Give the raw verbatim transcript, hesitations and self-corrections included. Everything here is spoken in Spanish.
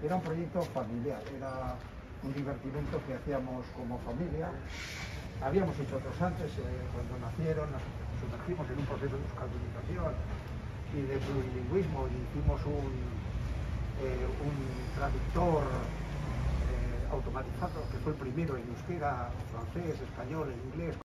Era un proyecto familiar, era un divertimento que hacíamos como familia. Habíamos hecho otros antes, eh, cuando nacieron, nos sumergimos en un proceso de euskaldunización y de plurilingüismo y hicimos un, eh, un traductor eh, automatizado, que fue el primero en euskera, francés, español e inglés.